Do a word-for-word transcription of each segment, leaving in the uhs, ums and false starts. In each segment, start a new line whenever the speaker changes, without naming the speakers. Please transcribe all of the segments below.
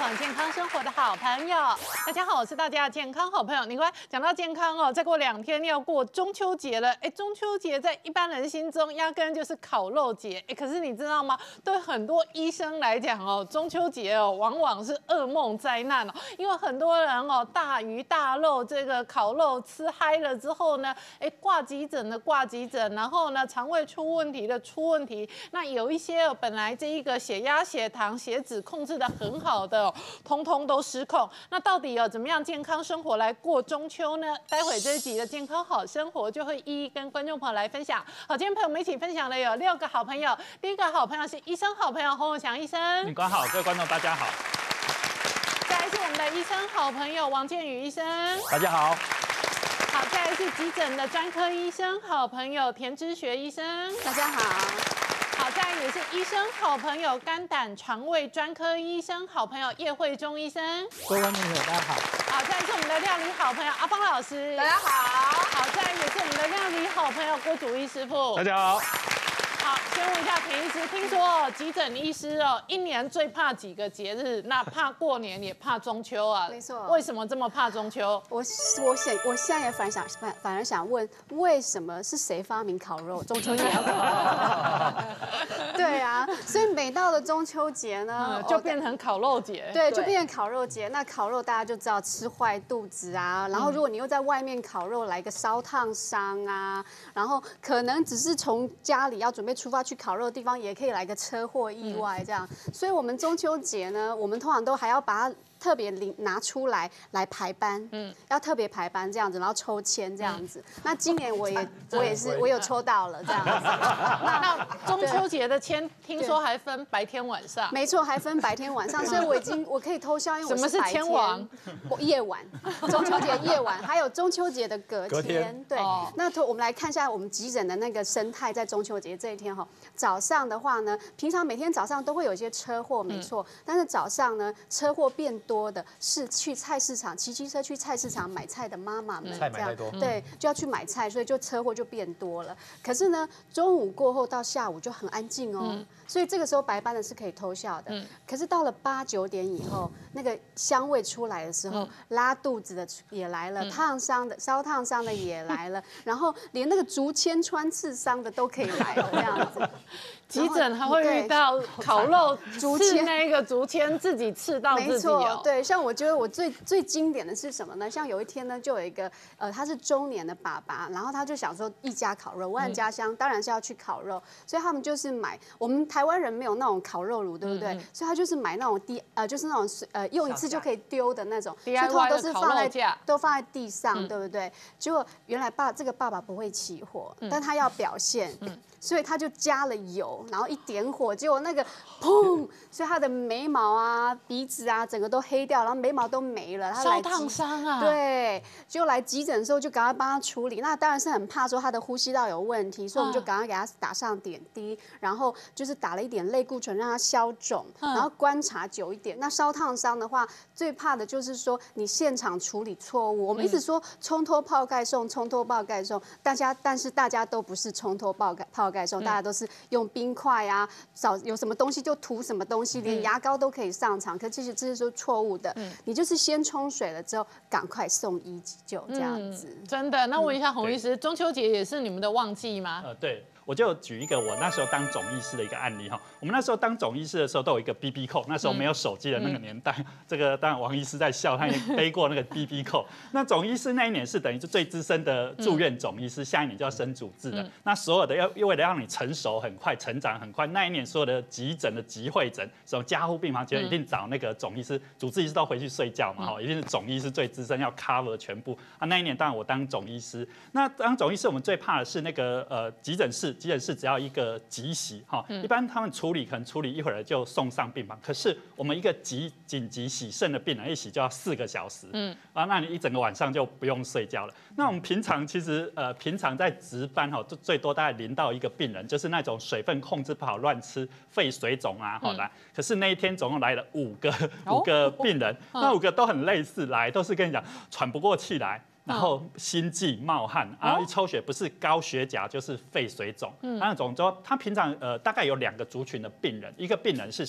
享健康生活的好朋友。大家好，我是大家的健康好朋友。你看，讲到健康哦，再过两天要过中秋节了。哎，中秋节在一般人心中压根就是烤肉节。哎，可是你知道吗？对很多医生来讲哦，中秋节哦，往往是噩梦灾难哦，因为很多人哦，大鱼大肉这个烤肉吃嗨了之后呢，哎，挂急诊的挂急诊，然后呢，肠胃出问题的出问题。那有一些哦，本来这一个血压、血糖、血脂控制的很好的、哦，通通都失控。那到底有、哦、怎么样健康生活来过中秋呢？待会这一集的健康好生活就会一一跟观众朋友来分享。好，今天陪我们一起分享的有六个好朋友。第一个好朋友是医生好朋友洪永祥医生，
你关好，各位观众大家好。
再来是我们的医生好朋友王建宇医生，
大家好。
好，再来是急诊的专科医生好朋友田之学医生，
大家好。
好，再来也是医生好朋友肝胆肠胃专科医生好朋友叶慧中医生，
各位观众朋友大家好。
好，再来是我们的料理好朋友阿芳老师，
大家好。
好，再来也是我们的料理好朋友郭祖义师傅，
大家好。
好，先问一下田医师，听说哦，急诊医师哦，一年最怕几个节日？那怕过年，也怕中秋啊。
没错。
为什么这么怕中秋？
我我想，我现在也反想反反而想问，为什么是谁发明烤肉？中秋节要烤肉？对啊，所以每到了中秋节呢，
嗯、就变成烤肉节。
对，就变成烤肉节。那烤肉大家就知道吃坏肚子啊，然后如果你又在外面烤肉，来个烧烫伤啊，然后可能只是从家里要准备出发去烤肉的地方，也可以来个车祸意外这样。嗯、所以我们中秋节呢，我们通常都还要把它特别拿出来来排班，嗯，要特别排班这样子，然后抽签这样子。嗯、那今年我也我也是我有抽到了这样子。
那那中秋节的签听说还分白天晚上，
没错，还分白天晚上，所以我已经我可以偷笑，因为我是白天。什么是签王？夜晚，中秋节夜晚，还有中秋节的隔天。隔天对，哦、那我们来看一下我们急诊的那个生态，在中秋节这一天哈，早上的话呢，平常每天早上都会有一些车祸，没错，嗯、但是早上呢，车祸变多的是去菜市场骑机车去菜市场买菜的妈妈们，
菜买太多，
对，就要去买菜，所以就车祸就变多了。可是呢，中午过后到下午就很安静哦，嗯、所以这个时候白班的是可以偷笑的。嗯、可是到了八九点以后，那个香味出来的时候，嗯、拉肚子的也来了，嗯、烫伤的、烧烫伤的也来了，然后连那个竹签穿刺伤的都可以来了，这样子。
急诊还会遇到烤肉竹签，那个竹签自己刺到自己。没错，
对，像我觉得我最最经典的是什么呢？像有一天呢，就有一个呃，他是中年的爸爸，然后他就想说一家烤肉，我和家乡当然是要去烤肉，所以他们就是买我们台湾人没有那种烤肉炉，对不对？嗯、所以他就是买那种地呃，就是那种呃用一次就可以丢的那种，所以通常都是放在都放在地上，嗯、对不对？结果原来爸这个爸爸不会起火，嗯、但他要表现。嗯所以他就加了油，然后一点火，结果那个砰，所以他的眉毛啊、鼻子啊，整个都黑掉，然后眉毛都没了。他
烧烫伤啊！
对，就来急诊的时候就赶快帮他处理。那当然是很怕说他的呼吸道有问题，所以我们就赶快给他打上点滴，然后就是打了一点类固醇让他消肿，然后观察久一点。那烧烫伤的话，最怕的就是说你现场处理错误。我们一直说冲脱泡盖送，冲脱泡盖送，大家但是大家都不是冲脱泡盖泡。盖送，大家都是用冰块啊，找有什么东西就涂什么东西，连牙膏都可以上场。可其实这是说错误的，嗯、你就是先冲水了之后，赶快送医急救这样子。
嗯、真的？那问一下洪医师，中秋节也是你们的旺季吗？
呃，对。我就举一个我那时候当总医师的一个案例哈，我们那时候当总医师的时候都有一个 B B 扣，那时候没有手机的那个年代，嗯、这个当然王医师在笑，他也背过那个 B B 扣。那总医师那一年是等于是最资深的住院总医师，嗯、下一年就要升主治了。嗯、那所有的要为了让你成熟很快、成长很快，那一年所有的急诊的集会诊，什么加护病房，就一定找那个总医师、主治医师都回去睡觉嘛，哈，嗯、一定是总医师最资深，要 cover 全部啊。那一年当然我当总医师，那当总医师我们最怕的是那个呃急诊室，急诊室只要一个。个急洗哈，一般他们处理可能处理一会儿就送上病房，可是我们一个急紧急洗肾的病人一洗就要四个小时，嗯，啊，那你一整个晚上就不用睡觉了。那我们平常其实呃平常在值班哈，最多大概临到一个病人，就是那种水分控制不好、乱吃、肺水肿啊，好来。嗯、可是那一天总共来了五个五个病人，哦、那五个都很类似，来都是跟你讲喘不过气来。然后心悸冒汗，然后一抽血不是高血钾就是肺水肿，嗯、那种就他平常呃大概有两个族群的病人，一个病人是什么？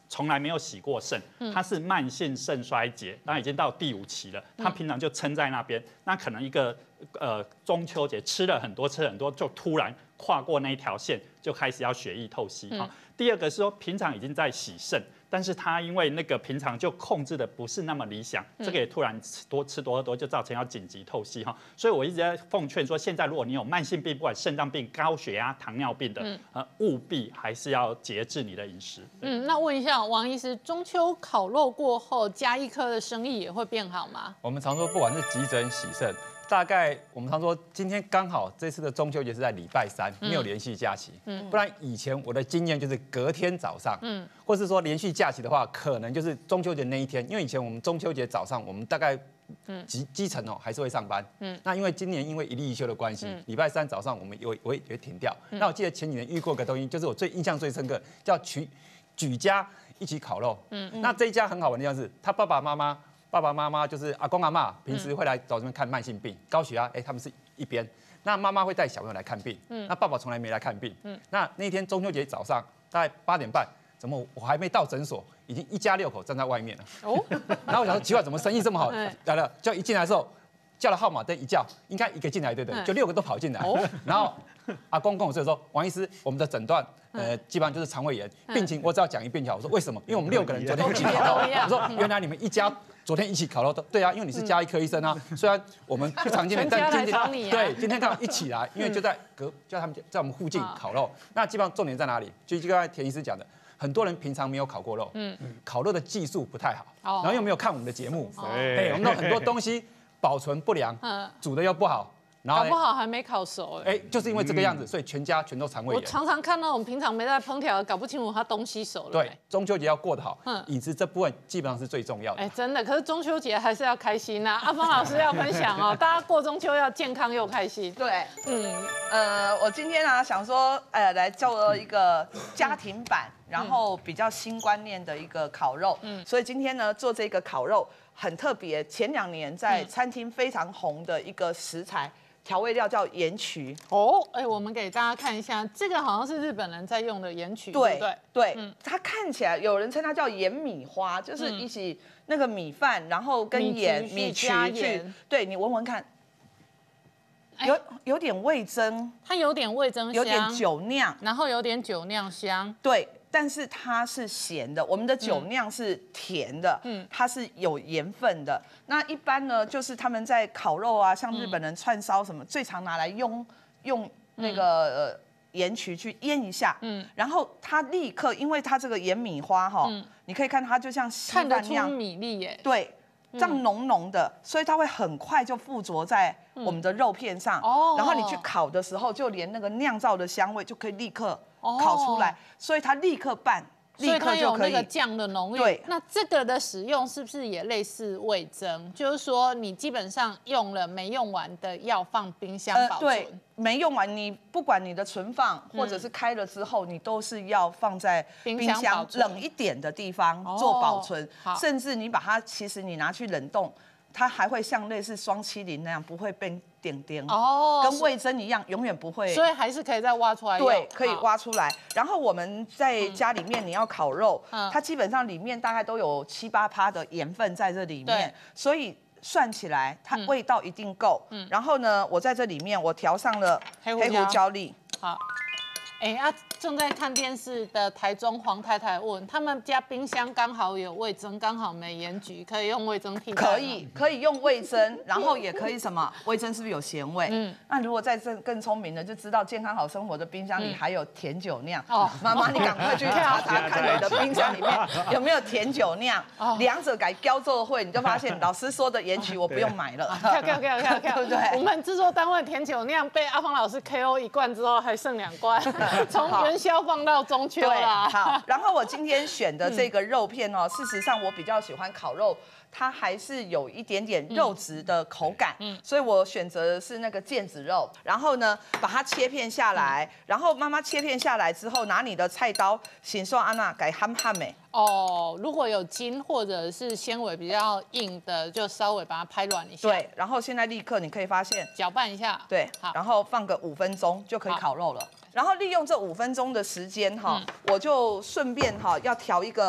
从来没有洗过肾，他是慢性肾衰竭，那已经到第五期了，他平常就撑在那边，那可能一个呃中秋节吃了很多吃了很多，就突然跨过那一条线，就开始要血液透析哈。第二个是说平常已经在洗肾。但是他因为那个平常就控制的不是那么理想，这个也突然吃多吃多喝多，就造成要紧急透析哈。所以我一直在奉劝说，现在如果你有慢性病，不管肾脏病、高血压、糖尿病的，嗯、呃，务必还是要节制你的饮食。
嗯，那问一下王医师，中秋烤肉过后，嘉义科的生意也会变好吗？
我们常说，不管是急诊、洗肾。大概我们常说，今天刚好这次的中秋节是在礼拜三，没有连续假期。嗯，不然以前我的经验就是隔天早上，嗯，或是说连续假期的话，可能就是中秋节那一天，因为以前我们中秋节早上，我们大概基基层哦还是会上班。嗯，那因为今年因为一例一休的关系，礼拜三早上我们有我也停掉。那我记得前几年遇过个东西，就是我最印象最深刻，叫举举家一起烤肉。嗯，那这一家很好玩的样子，他爸爸妈妈。爸爸妈妈就是阿公阿嬷，平时会来找这边看慢性病、高血压，哎，他们是一边。那妈妈会带小朋友来看病，那爸爸从来没来看病。那那天中秋节早上大概八点半，怎么我还没到诊所，已经一家六口站在外面了。哦，然后我想说奇怪，怎么生意这么好？来了，就一进来的时候叫了号码灯一叫，应该一个进来对不对？就六个都跑进来。然后阿公跟我说说，王医师，我们的诊断。呃，基本上就是肠胃炎病情，我只要讲一遍就好。我说为什么？因为我们六个人昨天一起烤肉。我说原来你们一家昨天一起烤肉都对啊，因为你是嘉义科医生啊。虽然我们不常见面，但今天对今天刚好一起来，因为就在隔叫他们在我们附近烤肉。那基本上重点在哪里？就就刚才田医师讲的，很多人平常没有烤过肉，嗯，烤肉的技术不太好，然后又没有看我们的节目，对，我们有很多东西保存不良，煮的又不好。
搞不好还没烤熟
哎，就是因为这个样子，所以全家全都肠胃炎。
我常常看到我们平常没在烹调，搞不清楚它东西熟了。
对，中秋节要过得好，饮食这部分基本上是最重要的。
哎，真的，可是中秋节还是要开心呐。阿芳老师要分享哦，大家过中秋要健康又开心。
对，嗯，呃，我今天啊想说，呃，来做一个家庭版，然后比较新观念的一个烤肉。嗯，所以今天呢做这个烤肉很特别，前两年在餐厅非常红的一个食材。调味料叫盐曲
哦，哎，我们给大家看一下，这个好像是日本人在用的盐曲，对不对？
对，嗯、它看起来有人称它叫盐米花，就是一起那个米饭，然后跟盐米曲去，对你闻闻看，有有点味增，
它有点味增香，
有点酒酿，
然后有点酒酿香，
对。但是它是咸的，我们的酒酿是甜的，嗯，它是有盐分的。那一般呢，就是他们在烤肉啊，像日本人串烧什么，最常拿来用用那个呃盐曲去腌一下，嗯，然后它立刻，因为它这个盐米花哈，你可以看它就像稀饭那样，
米粒耶，
对，这样浓浓的，所以它会很快就附着在我们的肉片上，哦，然后你去烤的时候，就连那个酿造的香味就可以立刻。烤出来，所以它立刻拌，立刻就可以。
所以它有那个酱的浓郁。
对，
那这个的使用是不是也类似味增？就是说，你基本上用了没用完的要放冰箱保存。呃、
对，没用完，你不管你的存放或者是开了之后，嗯、你都是要放在冰箱冷一点的地方做保存，哦、甚至你把它，其实你拿去冷冻。它还会像类似双麒麟那样，不会变点点哦，跟味噌一样，永远不会。
所以还是可以再挖出来。
对，可以挖出来。然后我们在家里面，你要烤肉，嗯、它基本上里面大概都有七八趴的盐分在这里面，所以算起来它味道一定够。嗯。然后呢，我在这里面我调上了黑胡椒粒。
好。哎啊，正在看电视的台中黄太太问，他们家冰箱刚好有味增，刚好没盐焗，可以用味增替代吗？
可以，可以用味增，然后也可以什么？味增是不是有咸味？嗯，那如果再更更聪明的，就知道健康好生活的冰箱里还有甜酒酿。哦，妈妈，你赶快去查查看你的冰箱里面有没有甜酒酿，两者改标做会，你就发现老师说的盐曲我不用买了。
跳跳跳跳跳，对不对？我们制作单位甜酒酿被阿芳老师 K O 一罐之后，还剩两罐。从元宵放到中秋啦。
好，然后我今天选的这个肉片哦，事实上我比较喜欢烤肉，它还是有一点点肉质的口感，嗯，所以我选择的是那个腱子肉。然后呢，把它切片下来，然后妈妈切片下来之后，拿你的菜刀，请说安娜改憨憨美。
哦，如果有筋或者是纤维比较硬的，就稍微把它拍软一下。
对，然后现在立刻你可以发现，
搅拌一下。
对，好，然后放个五分钟就可以烤肉了。然后利用这五分钟的时间哈，我就顺便哈要调一个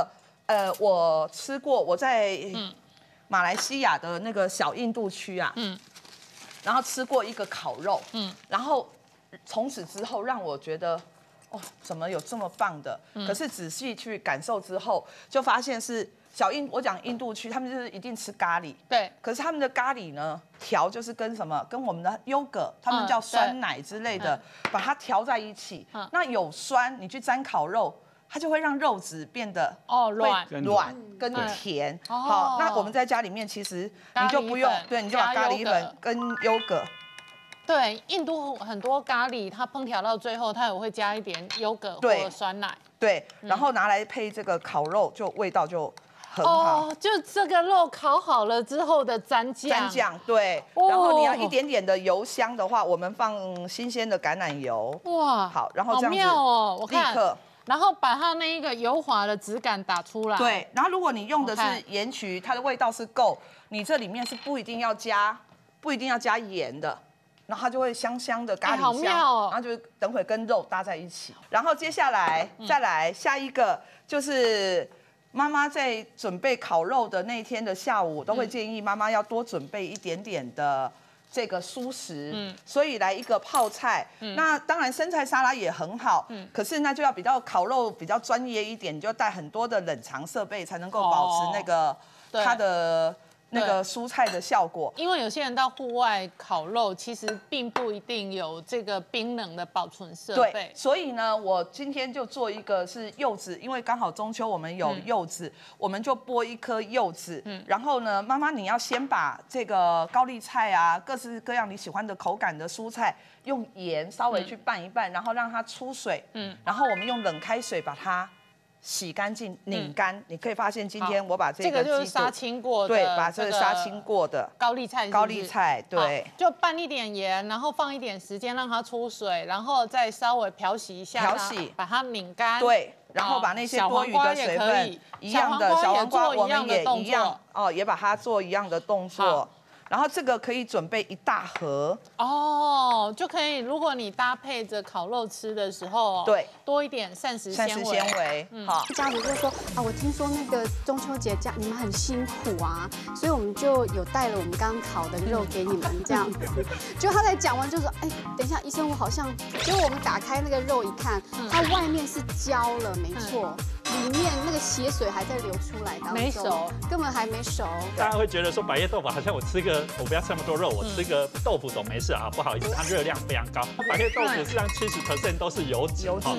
呃，我吃过，我在马来西亚的那个小印度区啊，嗯，然后吃过一个烤肉，嗯，然后从此之后让我觉得。哦，怎么有这么棒的？嗯、可是仔细去感受之后，就发现是小印，我讲印度区，他们就是一定吃咖喱。
对。
可是他们的咖喱呢，调就是跟什么，跟我们的优格，他们叫酸奶之类的，嗯、把它调在一起。嗯、那有酸，你去沾烤肉，它就会让肉质变得
哦软
软跟甜。嗯、好，那我们在家里面其实你就不用，对，你就把咖喱粉跟优格。
对，印度很多咖喱，它烹调到最后，它也会加一点优格或者酸奶。
对，然后拿来配这个烤肉，就味道就很好。
哦，就这个肉烤好了之后的蘸酱。
蘸酱，对。然后你要一点点的油香的话，我们放新鲜的橄榄油。哇，好，然后这样子，
好妙哦！我看，
立刻，
然后把它那一个油滑的质感打出来。
对，然后如果你用的是盐曲，它的味道是够，你这里面是不一定要加，不一定要加盐的。然后它就会香香的咖喱香，
好妙哦、
然后就等会跟肉搭在一起。然后接下来再来下一个，就是妈妈在准备烤肉的那一天的下午，都会建议妈妈要多准备一点点的这个蔬食。嗯，所以来一个泡菜。嗯，那当然生菜沙拉也很好。嗯，可是那就要比较烤肉比较专业一点，你就带很多的冷藏设备才能够保持那个它的。那个蔬菜的效果，
因为有些人到户外烤肉，其实并不一定有这个冰冷的保存设备。
对，所以呢，我今天就做一个是柚子，因为刚好中秋我们有柚子，嗯、我们就剥一颗柚子。嗯，然后呢，妈妈你要先把这个高丽菜啊，各式各样你喜欢的口感的蔬菜，用盐稍微去拌一拌，嗯、然后让它出水。嗯，然后我们用冷开水把它。洗干净、拧干，嗯、你可以发现今天我把这个
这个就是杀青过的，
对，把这个杀青过的
高丽菜是不是，
高丽菜，对，
就拌一点盐，然后放一点时间让它出水，然后再稍微漂洗一下，
漂洗，
把它拧干，
对，然后把那些多余的水分，一样的小黄瓜我们也一样，哦，也把它做一样的动作。然后这个可以准备一大盒
哦，就可以。如果你搭配着烤肉吃的时候，
对，
多一点膳食纤维。
膳食纤维，嗯，好。
家属就说啊，我听说那个中秋节家你们很辛苦啊，所以我们就有带了我们刚烤的肉给你们这样子。结果他才讲完就说，哎，等一下，医生，我好像……结果我们打开那个肉一看，它外面是焦了，没错。里面那个血水还在流出来当中，
没熟，
根本还没熟。
大家会觉得说百叶豆腐好像我吃个，我不要吃那么多肉，我吃个豆腐总没事啊。不好意思，它热量非常高。百叶豆腐实际上七十 percent 都是油脂。油脂。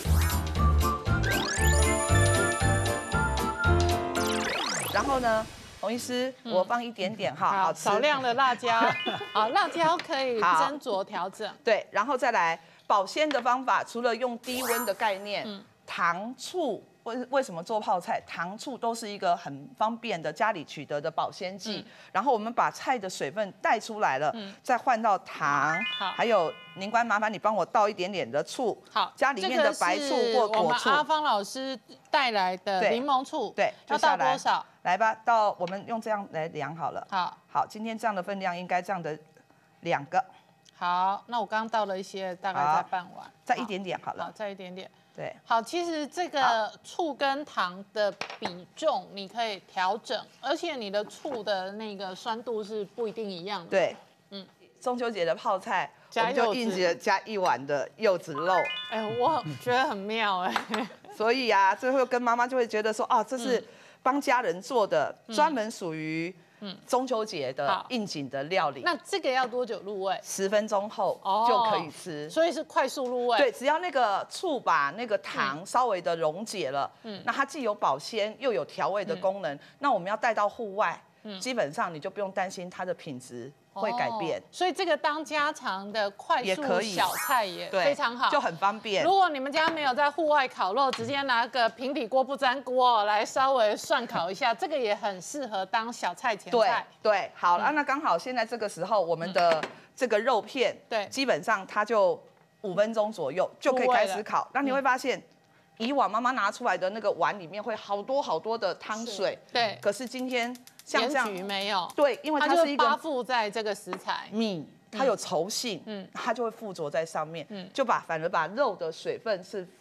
然后呢，洪医师，我放一点点哈，好吃。
少量的辣椒，好，辣椒可以斟酌调整。
对，然后再来保鲜的方法，除了用低温的概念。嗯糖醋为为什么做泡菜？糖醋都是一个很方便的家里取得的保鲜剂。嗯、然后我们把菜的水分带出来了，嗯、再换到糖，好，还有宁官，麻烦你帮我倒一点点的醋，
好，
家里面的白醋或果醋。
我们阿芳老师带来的柠檬醋，
对，
要倒多少？
来吧，到我们用这样来量好了。
好，
好，今天这样的分量应该这样的两个。
好，那我刚刚倒了一些，大概再半碗，
再一点点好了，
好，再一点点。
对，
好，其实这个醋跟糖的比重你可以调整，而且你的醋的那个酸度是不一定一样的。
对，嗯，中秋节的泡菜，我们就硬着加一碗的柚子肉。
哎，我觉得很妙哎。
所以啊，最后跟妈妈就会觉得说，哦，这是帮家人做的，专门属于。嗯，中秋节的应景的料理，
那这个要多久入味？
十分钟后就可以吃，
哦、所以是快速入味。
对，只要那个醋把那个糖稍微的溶解了，嗯，那它既有保鲜又有调味的功能，嗯、那我们要带到户外，嗯、基本上你就不用担心它的品质会改变。哦、
所以这个当家常的快速小菜也非常好，
就很方便。
如果你们家没有在户外烤肉，直接拿个平底锅不粘锅来稍微涮烤一下，这个也很适合当小菜前菜。
对对，好了，嗯、那刚好现在这个时候，我们的这个肉片，对，基本上它就五分钟左右就可以开始烤。那你会发现。以往妈妈拿出来的那个碗里面会好多好多的汤水，
对。
可是今天像这样
没有，
对，因为它是一个
包覆在这个食材
米，它有稠性，嗯，它就会附着在上面，嗯，就把反而把肉的水分是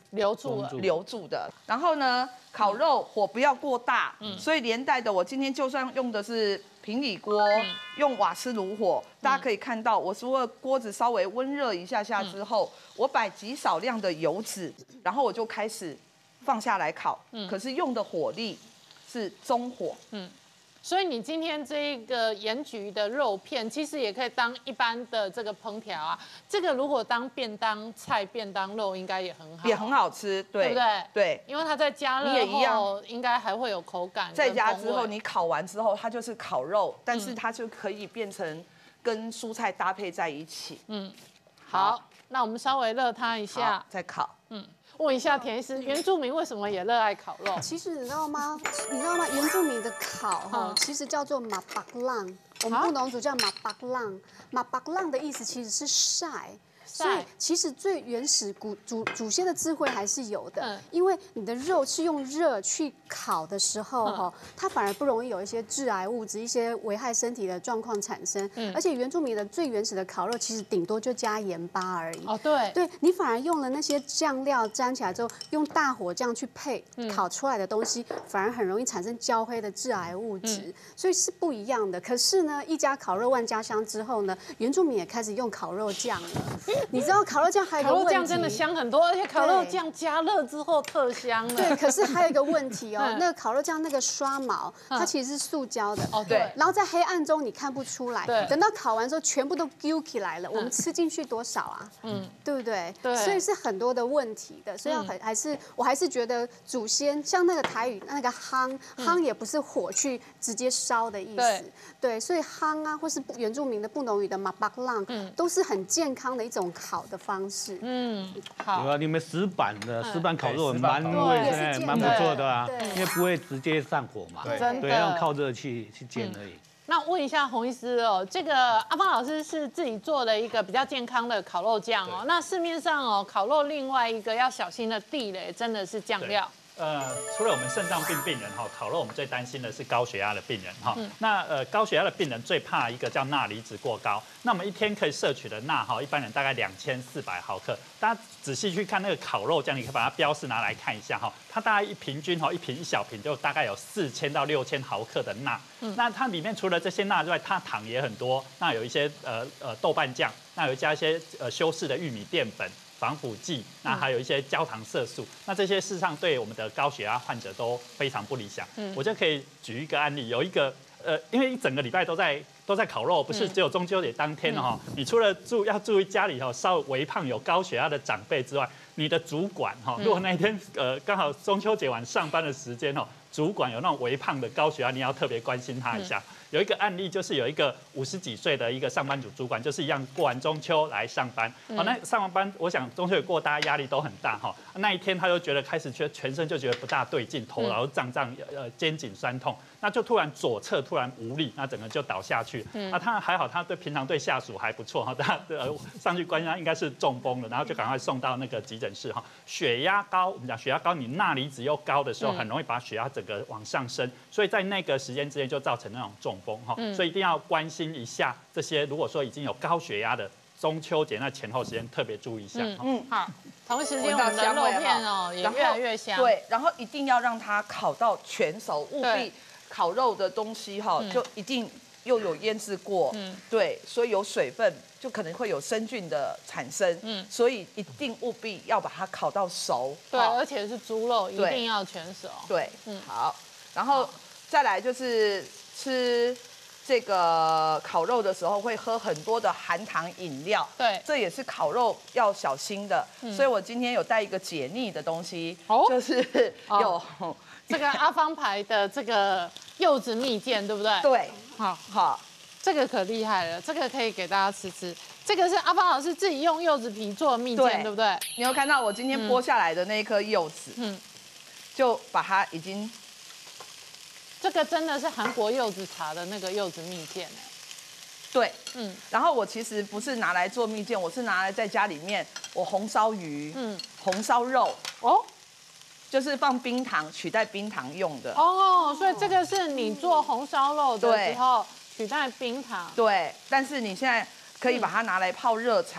留住了，
留住的。然后呢，烤肉火不要过大，所以连带的我今天就算用的是平底锅，用瓦斯炉火，大家可以看到，我除了锅子稍微温热一下下之后，我摆极少量的油脂，然后我就开始放下来烤。可是用的火力是中火。嗯。
所以你今天这个盐焗的肉片，其实也可以当一般的这个烹调啊。这个如果当便当菜、便当肉，应该也很好，
也很好吃，对，
对不对？
对，
因为它在加热后，应该还会有口感。
在家之后，你烤完之后，它就是烤肉，但是它就可以变成跟蔬菜搭配在一起。嗯，
好，那我们稍微热它一下，
再烤。
嗯。问一下田医师，原住民为什么也热爱烤肉？
其实你知道吗？你知道吗？原住民的烤哈，其实叫做马巴浪，我们布农族叫马巴浪。马巴浪的意思其实是晒。所以其实最原始古祖祖先的智慧还是有的，嗯、因为你的肉是用热去烤的时候哈，嗯、它反而不容易有一些致癌物质、一些危害身体的状况产生。嗯、而且原住民的最原始的烤肉，其实顶多就加盐巴而已。
哦，对，
对你反而用了那些酱料沾起来之后，用大火这样去配、嗯、烤出来的东西，反而很容易产生焦黑的致癌物质，嗯、所以是不一样的。可是呢，一家烤肉万家香之后呢，原住民也开始用烤肉酱了。你知道烤肉酱还有一个问题，
烤肉酱真的香很多，而且烤肉酱加热之后特香了。
对，可是还有一个问题哦，那个烤肉酱那个刷毛，它其实是塑胶的。
哦，对。
然后在黑暗中你看不出来，
对。
等到烤完之后全部都揪起来了，我们吃进去多少啊？嗯，对不对？
对。
所以是很多的问题的，所以要很还是我还是觉得祖先像那个台语那个夯夯也不是火去直接烧的意思，对，所以夯啊或是原住民的布农语的马巴浪，都是很健康的一种烤的方式。
嗯，好。
有啊，你们石板的石板烤肉蛮卫生，蛮不错的啊，因为不会直接上火嘛，对，要靠热气去煎而已。
那问一下洪医师哦，这个阿芳老师是自己做的一个比较健康的烤肉酱哦。那市面上哦，烤肉另外一个要小心的地雷，真的是酱料。
呃，除了我们肾脏病病人哈，烤肉我们最担心的是高血压的病人哈。嗯、那呃，高血压的病人最怕一个叫钠离子过高。那我们一天可以摄取的钠哈，一般人大概两千四百毫克。大家仔细去看那个烤肉酱，你可以把它标示拿来看一下哈。它大概一平均哈，一瓶一小瓶就大概有四千到六千毫克的钠。嗯、那它里面除了这些钠之外，它糖也很多。那有一些呃呃豆瓣酱，那有加一些呃修饰的玉米淀粉。防腐剂，那还有一些焦糖色素，那这些事实上对我们的高血压患者都非常不理想。嗯，我就可以举一个案例，有一个呃，因为一整个礼拜都在都在烤肉，不是只有中秋节当天哦。嗯、你除了注要注意家里头稍微微胖有高血压的长辈之外，你的主管哈，如果那一天呃刚好中秋节晚上班的时间哦，主管有那种微胖的高血压，你要特别关心他一下。嗯有一个案例，就是有一个五十几岁的一个上班族主管，就是一样过完中秋来上班。好、嗯，那上完班，我想中秋节过，大家压力都很大哈。那一天他就觉得开始觉得全身就觉得不大对劲，头然后胀胀，呃肩颈酸痛，那就突然左侧突然无力，那整个就倒下去。嗯，啊，他还好，他对平常对下属还不错哈，他呃上去关心他应该是中风了，然后就赶快送到那个急诊室哈。血压高，我们讲血压高，你钠离子又高的时候，很容易把血压整个往上升，所以在那个时间之间就造成那种中风哈，所以一定要关心一下这些。如果说已经有高血压的，中秋节那前后时间特别注意一下。嗯
嗯，好，同时间我们的肉片哦也越来越香。
对，然后一定要让它烤到全熟，务必烤肉的东西哈就一定又有腌制过，嗯，对，所以有水分就可能会有生菌的产生，嗯，所以一定务必要把它烤到熟。
对，而且是猪肉，一定要全熟。
对，嗯，好，然后再来就是吃这个烤肉的时候会喝很多的含糖饮料，
对，
这也是烤肉要小心的。嗯、所以我今天有带一个解腻的东西，哦、就是有、
哦、这个阿芳牌的这个柚子蜜饯，对不对？
对，
好好，这个可厉害了，这个可以给大家吃吃。这个是阿芳老师自己用柚子皮做的蜜饯， 对, 对不对？
你有看到我今天剥下来的那一颗柚子，嗯，就把它已经。
这个真的是韩国柚子茶的那个柚子蜜饯哎，
对，嗯，然后我其实不是拿来做蜜饯，我是拿来在家里面我红烧鱼，嗯，红烧肉，哦，就是放冰糖取代冰糖用的。
哦，所以这个是你做红烧肉的时候取代冰糖。
对，但是你现在可以把它拿来泡热茶，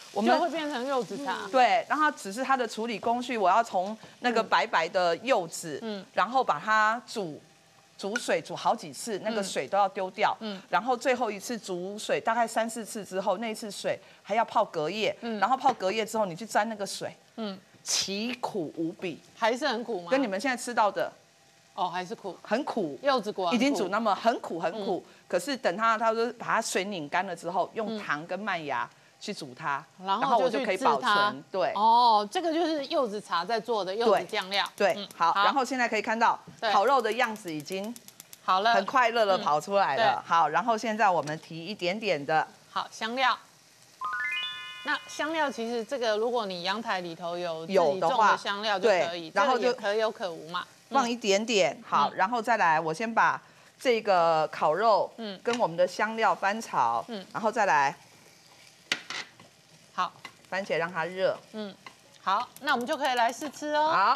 我
们就会变成柚子茶。
对，然后只是它的处理工序，我要从那个白白的柚子，嗯，然后把它煮。煮水煮好几次，那个水都要丢掉。嗯，然后最后一次煮水大概三四次之后，那一次水还要泡隔夜。嗯，然后泡隔夜之后，你去沾那个水，嗯，奇苦无比，
还是很苦吗？
跟你们现在吃到的，
哦，还是苦，
很苦。
柚子果
已经煮那么很苦很苦，可是等它它说把它水拧干了之后，用糖跟麦芽。去煮它，
然后
我就可以保存。对，
哦，这个就是柚子茶在做的柚子酱料。
对，好，然后现在可以看到烤肉的样子已经
好了，
很快乐的跑出来了。好，然后现在我们提一点点的
好香料。那香料其实这个，如果你阳台里头有
有的话，
香料就可以，然后就可有可无嘛。
放一点点，好，然后再来，我先把这个烤肉，嗯，跟我们的香料翻炒，嗯，然后再来。
好，
番茄让它热。
嗯，好，那我们就可以来试吃哦。
好，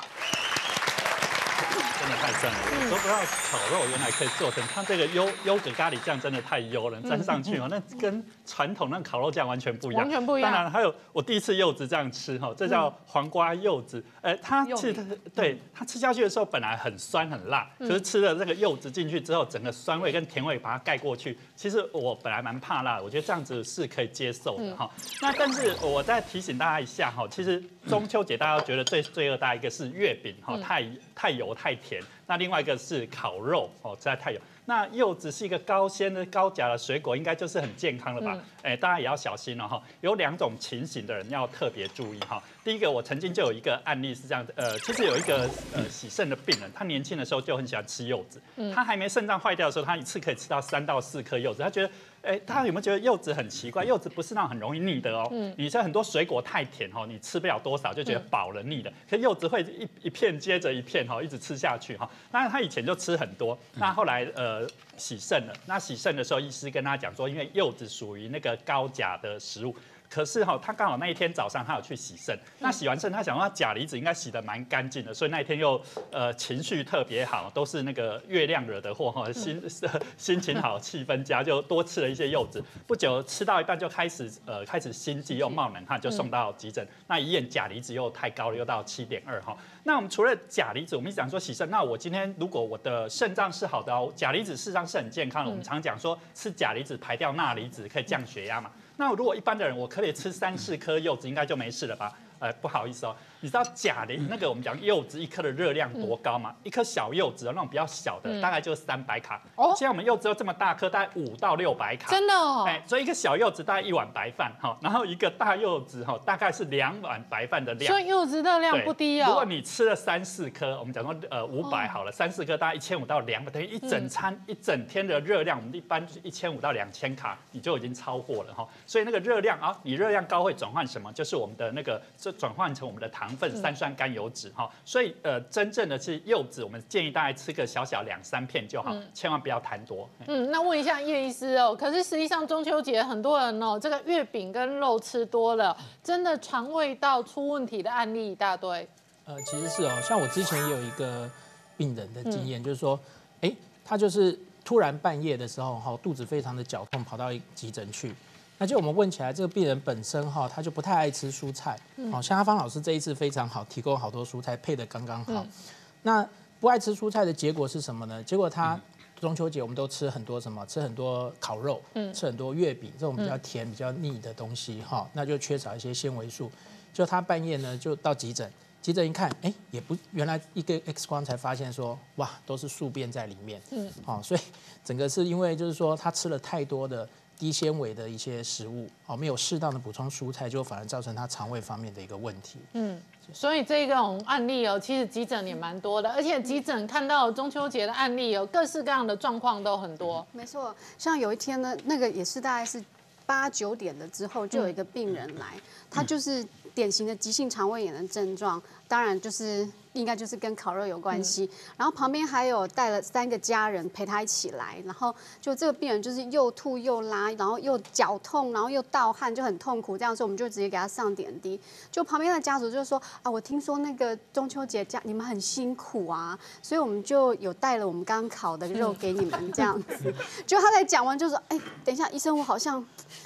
真的太赞了！我都不知道烤肉原来可以做成，它这个优优格咖喱酱真的太优了，沾上去哦，那跟传统那烤肉酱完全不一样。
完全不一样。
当然还有我第一次柚子这样吃哈，这叫黄瓜柚子。呃，它吃对它吃下去的时候本来很酸很辣，可是吃了这个柚子进去之后，整个酸味跟甜味把它盖过去。其实我本来蛮怕辣的，我觉得这样子是可以接受的哈。那但是我再提醒大家一下哈，其实中秋节大家都觉得最罪恶大一个是月饼哈，太太油太甜。那另外一个是烤肉哦，实在太油。那柚子是一个高纤的高钾的水果，应该就是很健康了吧？哎、嗯，大家也要小心了、哦、哈。有两种情形的人要特别注意哈。第一个，我曾经就有一个案例是这样子，呃，其实有一个呃洗肾的病人，他年轻的时候就很喜欢吃柚子，嗯、他还没肾脏坏掉的时候，他一次可以吃到三到四颗柚子，他觉得。哎，大家有没有觉得柚子很奇怪？柚子不是那种很容易腻的哦。嗯。你像很多水果太甜哦，你吃不了多少就觉得饱了腻的。可柚子会一一片接着一片哈，一直吃下去哈。那他以前就吃很多，那后来呃洗肾了。那洗肾的时候，医师跟他讲说，因为柚子属于那个高钾的食物。可是哈，他刚好那一天早上他有去洗肾，那洗完肾他想说他钾离子应该洗得蛮干净的，所以那一天又呃情绪特别好，都是那个月亮惹的祸哈，心心情好，气氛佳，就多吃了一些柚子。不久吃到一半就开始呃开始心悸又冒冷汗，就送到急诊。那医院钾离子又太高了，又到七点二哈。那我们除了钾离子，我们一讲说洗肾，那我今天如果我的肾脏是好的哦，钾离子事实上是很健康的。我们常讲说吃钾离子排掉钠离子可以降血压嘛。那如果一般的人，我可以吃三四颗柚子，应该就没事了吧？呃，不好意思哦，你知道钾离那个我们讲柚子一颗的热量多高吗？一颗小柚子那种比较小的，大概就是三百卡。哦，现在我们柚子又这么大颗，大概五到六百卡。
真的哦。
哎，所以一个小柚子大概一碗白饭哈，然后一个大柚子哈，大概是两碗白饭的量。
所以柚子热量不低哦。
如果你吃了三四颗，我们讲说呃五百好了，三四颗大概一千五到两百，等于一整餐、一整天的热量，我们一般就是一千五到两千卡，你就已经超过了哈。所以那个热量啊，你热量高会转换什么？就是我们的那个这转换成我们的糖分三酸甘油脂哈。所以呃，真正的是柚子，我们建议大概吃个小小两三片就好，千万不要贪多。
嗯，那问一下叶医师哦，可是实际上中秋节很多人哦，这个月饼跟肉吃多了，真的肠胃道出问题的案例一大堆。
呃，其实是哦，像我之前也有一个病人的经验，嗯、就是说，哎，他就是突然半夜的时候哈，肚子非常的绞痛，跑到急诊去。那就我们问起来，这个病人本身哈，他就不太爱吃蔬菜，好像阿芳老师这一次非常好，提供好多蔬菜配得刚刚好。嗯、那不爱吃蔬菜的结果是什么呢？结果他中秋节我们都吃很多什么？吃很多烤肉，嗯、吃很多月饼这种比较甜、比较腻的东西哈，那就缺少一些纤维素。就他半夜呢就到急诊，急诊一看，哎，也不原来一个 X 光才发现说，哇，都是宿便在里面。嗯，好，所以整个是因为就是说他吃了太多的。低纤维的一些食物，哦，没有适当的补充蔬菜，就反而造成他肠胃方面的一个问题。嗯，
所以这种案例哦，其实急诊也蛮多的，而且急诊看到中秋节的案例有各式各样的状况都很多。
没错，像有一天呢，那个也是大概是八九点了之后，就有一个病人来，嗯、他就是典型的急性肠胃炎的症状，当然就是应该就是跟烤肉有关系。嗯、然后旁边还有带了三个家人陪他一起来，然后就这个病人就是又吐又拉，然后又绞痛，然后又盗汗，就很痛苦。这样说我们就直接给他上点滴。就旁边的家属就说啊，我听说那个中秋节家你们很辛苦啊，所以我们就有带了我们刚烤的肉给你们这样子。就他在讲完就说，哎，等一下医生，我好像。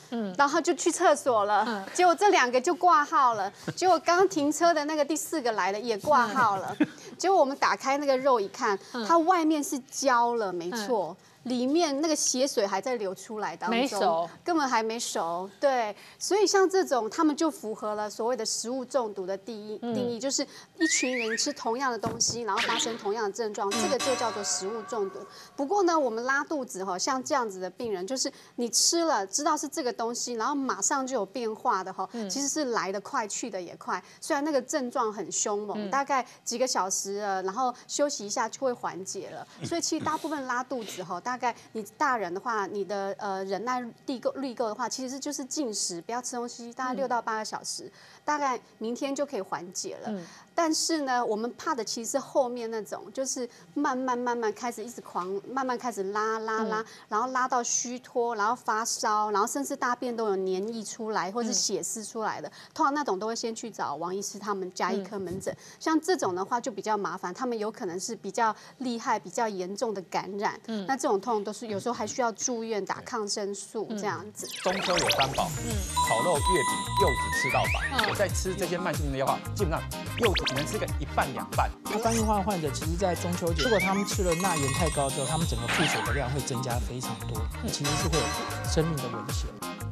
嗯，然后就去厕所了，嗯、结果这两个就挂号了，结果刚刚停车的那个第四个来了也挂号了，结果我们打开那个肉一看，它外面是焦了，没错。里面那个血水还在流出来当中，
没熟，
根本还没熟。对，所以像这种，他们就符合了所谓的食物中毒的定义，嗯、定义就是一群人吃同样的东西，然后发生同样的症状，这个就叫做食物中毒。不过呢，我们拉肚子哈，像这样子的病人，就是你吃了知道是这个东西，然后马上就有变化的哈，嗯、其实是来得快去得也快。虽然那个症状很凶猛，嗯、大概几个小时了，然后休息一下就会缓解了。所以其实大部分拉肚子哈，大概你大人的话，你的呃忍耐力够力够的话，其实就是进食，不要吃东西，大概六到八个小时，大概明天就可以缓解了。嗯、但是呢，我们怕的其实是后面那种，就是慢慢慢慢开始一直狂，慢慢开始拉拉拉，嗯、然后拉到虚脱，然后发烧，然后甚至大便都有黏液出来，或是血丝出来的。通常那种都会先去找王医师他们家医科门诊。嗯、像这种的话就比较麻烦，他们有可能是比较厉害、比较严重的感染。嗯、那这种通常都是。有时候还需要住院打抗生素这样子。
中秋有三宝，嗯，烤肉、月饼、柚子吃到饱。我在吃这些慢性病的药话，基本上柚子只能吃个一半两半。
那肝硬化患者其实，在中秋节，如果他们吃了钠盐太高之后，他们整个腹水的量会增加非常多，其实是会有生命的危险。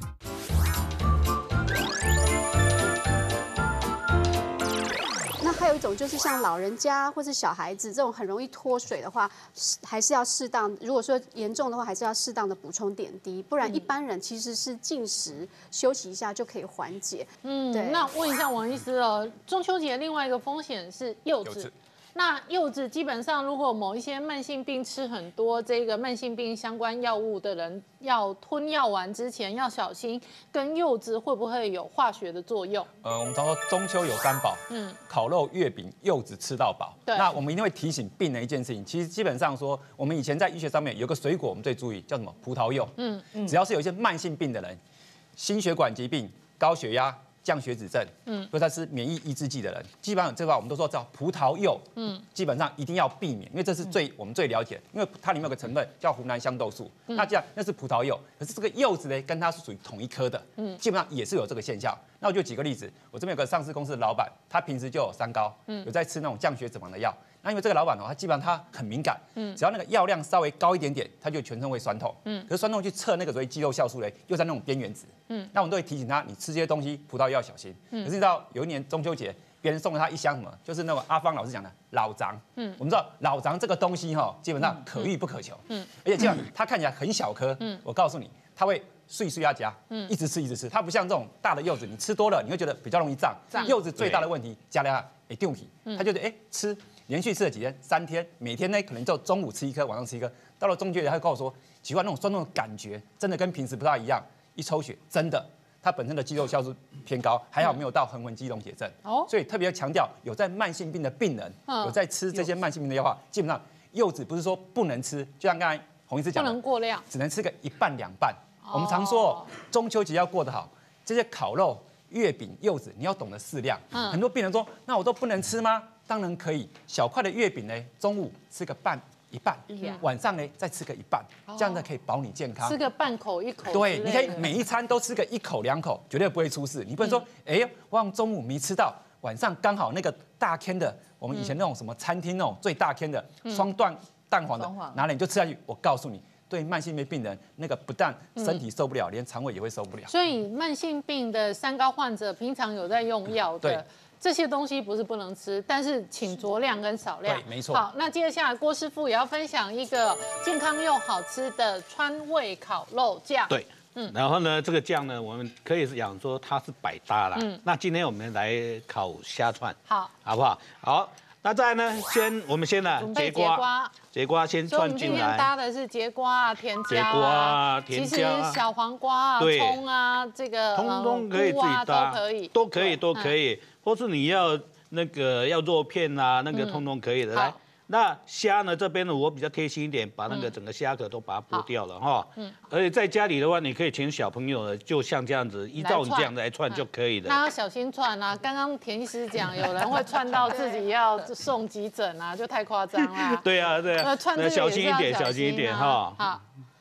还有一种就是像老人家或是小孩子这种很容易脱水的话，还是要适当。如果说严重的话，还是要适当的补充点滴，不然一般人其实是进食休息一下就可以缓解。嗯，对。
那问一下王医师哦，中秋节另外一个风险是柚子。那柚子基本上，如果某一些慢性病吃很多这个慢性病相关药物的人，要吞药丸之前要小心，跟柚子会不会有化学的作用？
呃，我们常说中秋有三宝，嗯，烤肉、月饼、柚子吃到饱。对。那我们一定会提醒病人一件事情，其实基本上说，我们以前在医学上面有个水果，我们最注意叫什么？葡萄柚。嗯嗯。只要是有一些慢性病的人，心血管疾病、高血压。降血脂症，嗯，或者是免疫抑制剂的人，基本上这块我们都说叫葡萄柚，嗯，基本上一定要避免，因为这是最我们最了解，因为它里面有个成分叫湖南香豆素，嗯、那这样那是葡萄柚，可是这个柚子呢，跟它是属于同一科的，嗯，基本上也是有这个现象。那我就举个例子，我这边有个上市公司的老板，他平时就有三高，嗯，有在吃那种降血脂肪的药。那因为这个老板哦，他基本上他很敏感，嗯，只要那个药量稍微高一点点，他就全身会酸痛，嗯，可是酸痛去测那个所谓肌肉酵素嘞，又在那种边缘值，嗯，那我们都会提醒他，你吃这些东西，葡萄要小心。嗯，可是你知道有一年中秋节，别人送了他一箱什么，就是那个阿芳老师讲的老张，嗯，我们知道老张这个东西哈，基本上可遇不可求，嗯，而且这样它看起来很小颗，嗯，我告诉你，它会碎碎要加，嗯，一直吃一直吃，它不像这种大的柚子，你吃多了你会觉得比较容易胀，柚子最大的问题加了哎丢皮，它就是哎吃。连续吃了几天，三天，每天呢可能就中午吃一颗，晚上吃一颗。到了中秋节，他就告诉我说，奇怪，那种酸痛的感觉真的跟平时不大一样。一抽血，真的，它本身的肌肉酵素偏高，还好没有到横纹肌溶解症。哦，所以特别强调，有在慢性病的病人，有在吃这些慢性病的药话，基本上柚子不是说不能吃，就像刚才洪医师讲的，
不能过量，
只能吃个一半两半。我们常说，中秋节要过得好，这些烤肉、月饼、柚子，你要懂得适量。很多病人说，那我都不能吃吗？当然可以，小块的月饼呢，中午吃个半一半，晚上呢再吃个一半，这样呢可以保你健康。
吃个半口一口，
对，你可以每一餐都吃个一口两口，绝对不会出事。你不能说，哎、嗯，我让中午没吃到，晚上刚好那个大坑的，我们以前那种什么餐厅那种最大坑的双段蛋黄的，拿来你就吃下去，我告诉你。对慢性病病人，那个不但身体受不了，嗯、连肠胃也会受不了。
所以慢性病的三高患者，平常有在用药的，这些东西不是不能吃，但是请酌量跟少量。
对，没错。
好，那接下来郭师傅也要分享一个健康又好吃的川味烤肉酱。
对，嗯，然后呢，这个酱呢，我们可以讲说它是百搭啦。嗯，那今天我们来烤虾串，
好，
好不好？好。那再来呢？先我们先呢，
节瓜，
节瓜先串进来。
所以我们今天搭的是节瓜啊、甜椒啊、
节瓜啊、甜椒啊，
其实小黄瓜啊、葱啊，这个
通通可以自己搭，
都可以，
都可以，都可以。或是你要那个要肉片啊，那个通通可以的。来，那虾呢？这边呢，我比较贴心一点，把那个整个虾壳都把它剥掉了哈。嗯。而且在家里的话，你可以请小朋友，就像这样子，依照你这样来串就可以了。
那要小心串啊！刚刚田医师讲，有人会串到自己要送急诊啊，就太夸张了。
对啊，对啊。
那串这个
小心一点，小心一点哈。
好。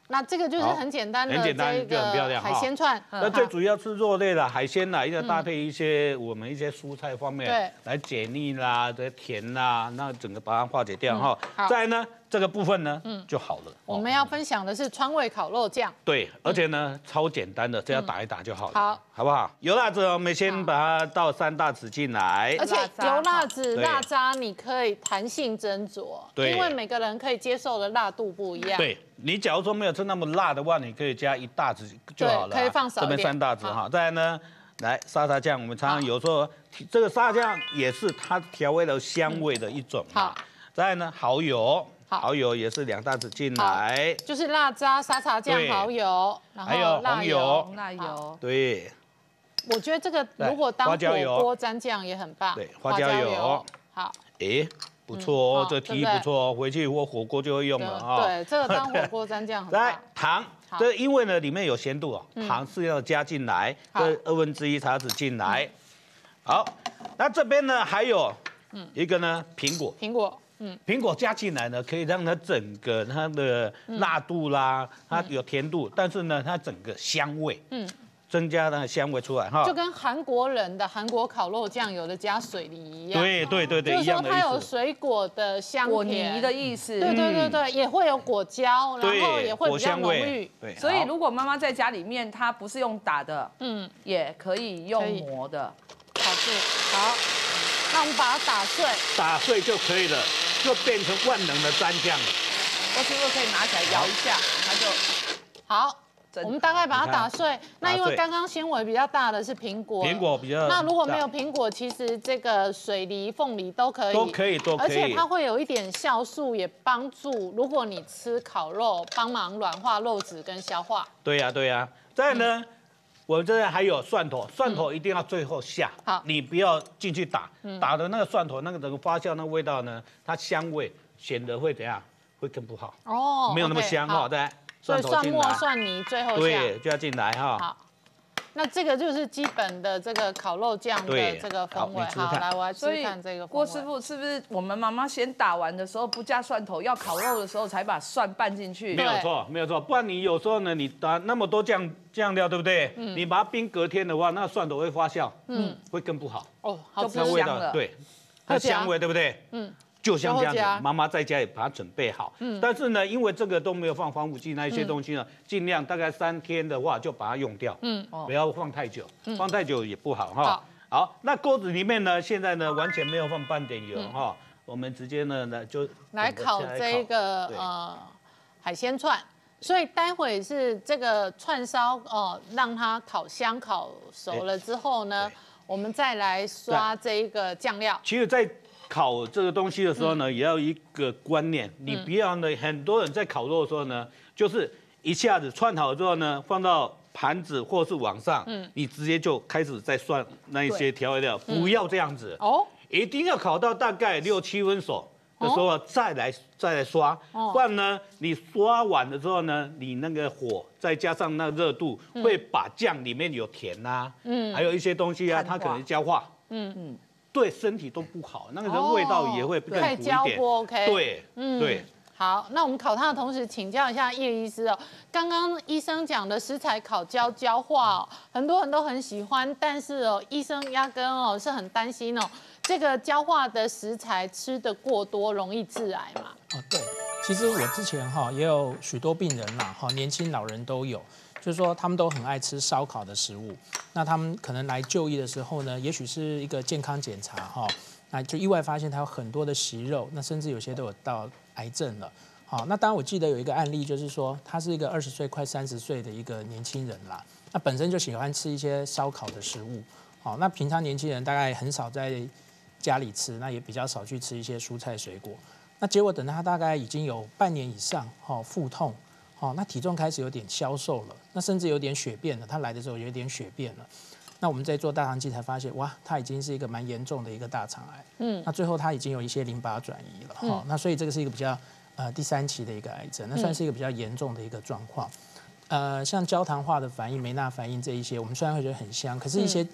那这个就是很简单的
很简单
这
就很漂亮
个海鲜串。
那最主要是肉类啦、海鲜啦，一定要搭配一些我们一些蔬菜方面
对
来解腻啦、这甜啦，那整个把它化解掉哈。
好
再来呢，这个部分呢就好了。
我们要分享的是川味烤肉酱。
对，而且呢超简单的，只要打一打就好了。
好，
好不好？油辣子我们先把它倒三大匙进来
而。且油辣子、
对
辣渣你可以弹性斟酌，
对
因为每个人可以接受的辣度不一样。
对你假如说没有吃那么辣的话，你可以加一大匙就好了啊。
对可以放少一点
这边三大匙哈。再来呢，来沙茶酱，我们常常有时候这个沙茶酱也是它调味的香味的一种嘛。
好
再来呢，蚝油，
好
蚝油也是两大匙进
好
来。
就是辣渣、沙茶酱、
对
蚝油，然
还有
后辣
红油
辣油，
对
我觉得这个
来
如果当
花椒油
火锅蘸酱也很棒。
对，花椒油。
好，
哎，不错哦
嗯，
这提议不错哦，回去我火锅就会用了哈。
对，这个当火锅蘸酱很
来
棒。
糖，
好
这因为呢里面有咸度哦，糖是要加进来，
好
这二分之一茶匙进来。好，那这边呢还有一个呢苹果，
苹果，嗯，
苹果加进来呢，可以让它整个它的辣度啦，它有甜度，但是呢它整个香味，嗯，增加那个香味出来哈
就。跟韩国人的韩国烤肉酱有的加水梨一样。
对对对对，
就是说
一样的
它有
意思。
水果的香
果
甜
泥的意思。
对对对对，也会有果胶，然后
对，
也会比较浓郁。
对，
所以
好
如果妈妈在家里面，她不是用打的，
嗯，
也可以用
可以
磨的。
好吃。好，那我们把它打碎。
打碎就可以了，就变成万能的蘸酱了。
我是不是可以拿起来摇一下，它就
好，
真
我们大概把它打碎。那因
打碎
为刚刚纤维比较大的是苹果，
苹果比较
那如果没有
大
苹果，其实这个水梨、凤梨都可以，
都可以都可以
而且它会有一点酵素，也帮助如果你吃烤肉，帮忙软化肉质跟消化。
对呀、对呀、再来呢，我这还有蒜头，蒜头一定要最后下，
好
你不要进去打，打的那个蒜头那个整个发酵那个味道呢，它香味显得会怎样？会更不好，
哦，
没有那么
OK，
香
好
哈。再来
所以蒜末、
头进来，
蒜泥最后下。
对，就要进来哈。
好，那这个就是基本的这个烤肉酱的
对
这个风味。好，
好你吃吃看
来我来
所以
吃看这个风味。
郭师傅是不是我们妈妈先打完的时候不加蒜头，要烤肉的时候才把蒜拌进去？
没有错，没有错，不然你有时候呢，你打那么多酱酱料，对不对？你把它冰隔天的话，那蒜头会发酵，嗯，会更不好。
哦，好吃
就不
那味
香了
道对，它
而且啊
香味对不对？
嗯，
就像这样
最后加
子，妈妈在家里把它准备好。嗯，但是呢，因为这个都没有放防腐剂那一些东西呢，尽量大概三天的话就把它用掉。嗯，不要放太久，放太久也不好哈
好。
好，那锅子里面呢，现在呢完全没有放半点油哈，我们直接呢呢就
来烤这个
对
呃海鲜串。所以待会是这个串烧哦、呃，让它烤香烤熟了之后呢，我们再来刷这一个酱料。
其实，在烤这个东西的时候呢，也要一个观念，你不要呢，很多人在烤肉的时候呢，就是一下子串好之后呢，放到盘子或是网上，你直接就开始在涮那一些调味料，不要这样子，
哦，
一定要烤到大概六七分熟的时候再来再来刷，不然呢，你刷完了之后呢，你那个火再加上那热度，会把酱里面有甜呐，嗯，还有一些东西啊，它可能焦化，嗯嗯，对身体都不好，那个人味道也会更
太
苦一点，
焦不 OK。
对，对。
好，那我们烤它的同时，请教一下叶医师哦。刚刚医生讲的食材烤焦焦化哦，很多人都很喜欢，但是哦，医生压根哦是很担心哦，这个焦化的食材吃得过多，容易致癌嘛。
哦，对，其实我之前哈也有许多病人啦，哈，年轻老人都有，就是说他们都很爱吃烧烤的食物。那他们可能来就医的时候呢，也许是一个健康检查哈，那就意外发现他有很多的息肉，那甚至有些都有到癌症了。好，那当然我记得有一个案例，就是说他是一个二十岁快三十岁的一个年轻人啦，那本身就喜欢吃一些烧烤的食物。好，那平常年轻人大概很少在家里吃，那也比较少去吃一些蔬菜水果。那结果等他大概已经有半年以上，哈，腹痛，哦，那体重开始有点消瘦了，那甚至有点血便了。他来的时候有点血便了。那我们在做大肠镜才发现，哇，他已经是一个蛮严重的一个大肠癌。嗯，那最后他已经有一些淋巴转移了，哈、嗯，那所以这个是一个比较呃第三期的一个癌症，那算是一个比较严重的一个状况。呃，像焦糖化的反应、梅纳反应这一些，我们虽然会觉得很香，可是一些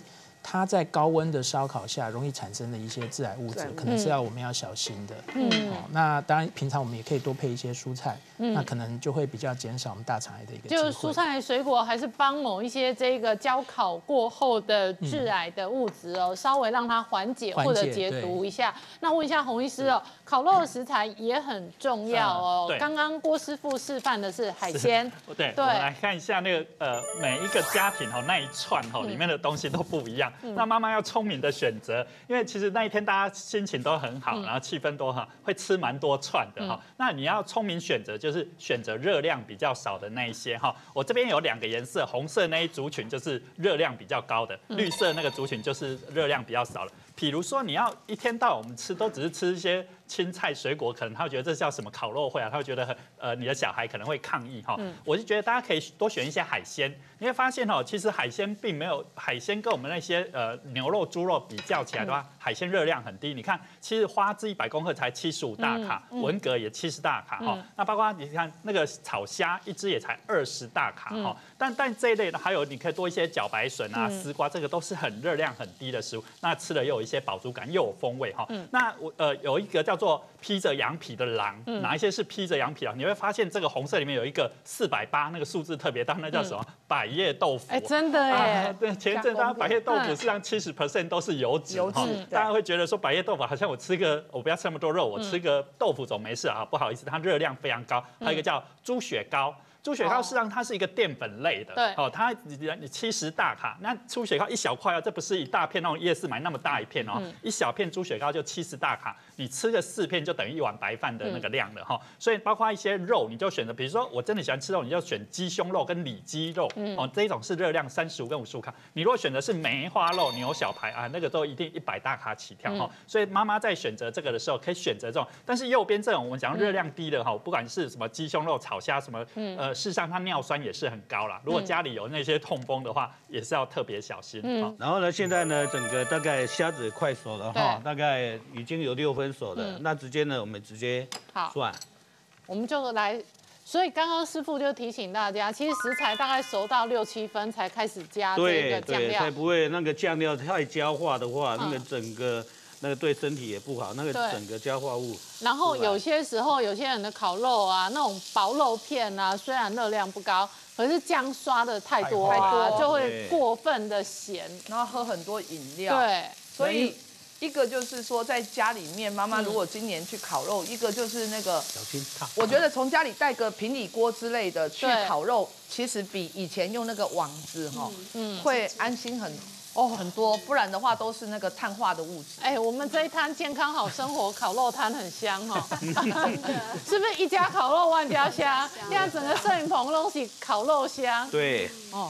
它在高温的烧烤下容易产生的一些致癌物质，可能是要我们要小心的。嗯，哦，那当然平常我们也可以多配一些蔬菜，那可能就会比较减少我们大肠癌的一个机会。
就是蔬菜水果还是帮某一些这个焦烤过后的致癌的物质哦，稍微让它缓解或者解毒一下。那问一下洪医师哦，烤肉的食材也很重要哦。刚刚郭师傅示范的是海鲜，
对，我们来看一下那个呃每一个家庭哈那一串哈里面的东西都不一样。那妈妈要聪明的选择，因为其实那一天大家心情都很好，然后气氛都很好，会吃蛮多串的哈。那你要聪明选择，就是选择热量比较少的那一些哈。我这边有两个颜色，红色那一族群就是热量比较高的，绿色那个族群就是热量比较少的。比如说你要一天到晚我们吃都只是吃一些青菜水果，可能他会觉得这叫什么烤肉会啊，他会觉得很呃你的小孩可能会抗议哈。我就觉得大家可以多选一些海鲜，你会发现哦，其实海鲜并没有海鲜跟我们那些呃牛肉、猪肉比较起来的话，海鲜热量很低。你看，其实花枝一百公克才七十五大卡，文蛤也七十大卡哈。那包括你看那个炒虾一只也才二十大卡哈。但但这一类的还有你可以多一些茭白笋啊、丝瓜，这个都是很热量很低的食物。那吃了又有一些饱足感，又有风味哈。那我呃有一个叫做披着羊皮的狼，哪一些是披着羊皮狼？你会发现这个红色里面有一个四百八，那个数字特别大，那叫什么？百叶豆腐。
哎，真的耶！
对，前一阵大家百叶豆腐实际上七十 percent 都是油脂哈。大家会觉得说百叶豆腐好像我吃个我不要吃那么多肉，我吃个豆腐总没事啊。不好意思，它热量非常高。还有一个叫猪血糕。猪血糕事实上它是一个淀粉类的，
对，
哦，它你七十大卡，那猪血糕一小块哦，这不是一大片那种夜市买那么大一片哦，一小片猪血糕就七十大卡，你吃个四片就等于一碗白饭的那个量了哈。所以包括一些肉，你就选择，比如说我真的喜欢吃肉，你就选鸡胸肉跟里脊肉，哦，这一种是热量三十五跟五十五卡。你如果选的是梅花肉、牛小排啊，那个都一定一百大卡起跳哈。所以妈妈在选择这个的时候，可以选择这种，但是右边这种我们讲热量低的哈，不管是什么鸡胸肉、炒虾什么，呃，事实上它尿酸也是很高啦。如果家里有那些痛风的话，也是要特别小心。嗯，
然后呢，现在呢，整个大概虾子快熟了哈，大概已经有六分熟了。那直接呢，我们直接算，
我们就来。所以刚刚师傅就提醒大家，其实食材大概熟到六七分才开始加这个酱料，
才不会那个酱料太焦化的话，那个整个。那个对身体也不好，那个整个焦化物。
然后有些时候，有些人的烤肉啊，那种薄肉片啊，虽然热量不高，可是姜刷的太多啊，就会过分的咸，
然后喝很多饮料。
对，
所以一个就是说，在家里面，妈妈如果今年去烤肉，一个就是那个
小心烫。
我觉得从家里带个平底锅之类的去烤肉，其实比以前用那个网子哈，嗯，会安心很。哦，很多，不然的话都是那个碳化的物质。
哎，我们这一摊健康好生活烤肉摊很香哈，是不是一家烤肉万家香？现在整个摄影棚都是烤肉香。
对。
哦。